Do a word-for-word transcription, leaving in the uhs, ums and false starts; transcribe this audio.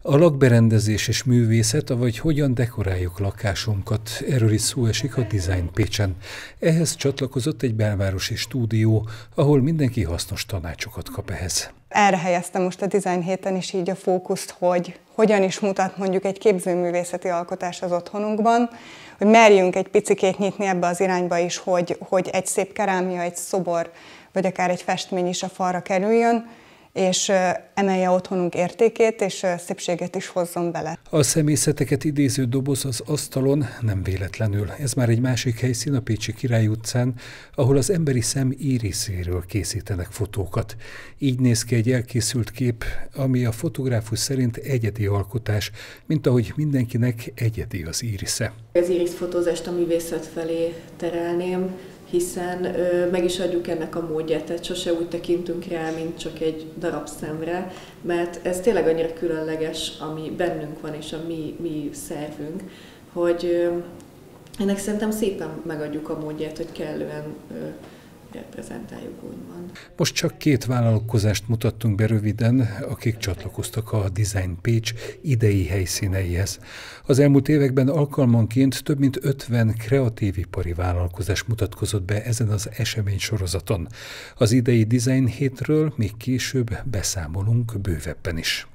A lakberendezés és művészet, avagy hogyan dekoráljuk lakásunkat, erről is szó esik a Design Pécsen. Ehhez csatlakozott egy belvárosi stúdió, ahol mindenki hasznos tanácsokat kap ehhez. Erre helyeztem most a Design héten is így a fókuszt, hogy hogyan is mutat mondjuk egy képzőművészeti alkotás az otthonunkban, hogy merjünk egy picikét nyitni ebbe az irányba is, hogy, hogy egy szép kerámia, egy szobor, vagy akár egy festmény is a falra kerüljön, és emelje otthonunk értékét, és szépséget is hozzon bele. A szemészeteket idéző doboz az asztalon nem véletlenül. Ez már egy másik helyszín a Pécsi Király utcán, ahol az emberi szem íriszéről készítenek fotókat. Így néz ki egy elkészült kép, ami a fotográfus szerint egyedi alkotás, mint ahogy mindenkinek egyedi az írisze. Az íriszfotózást a művészet felé terelném, hiszen ö, meg is adjuk ennek a módját, tehát sose úgy tekintünk rá, mint csak egy darab szemre, mert ez tényleg annyira különleges, ami bennünk van, és a mi, mi szervünk, hogy ö, ennek szerintem szépen megadjuk a módját, hogy kellően ö, reprezentáljuk, úgymond. Most csak két vállalkozást mutattunk be röviden, akik csatlakoztak a Design Pécs idei helyszíneihez. Az elmúlt években alkalmanként több mint ötven kreatív ipari vállalkozás mutatkozott be ezen az esemény sorozaton. Az idei Design hétről még később beszámolunk bővebben is.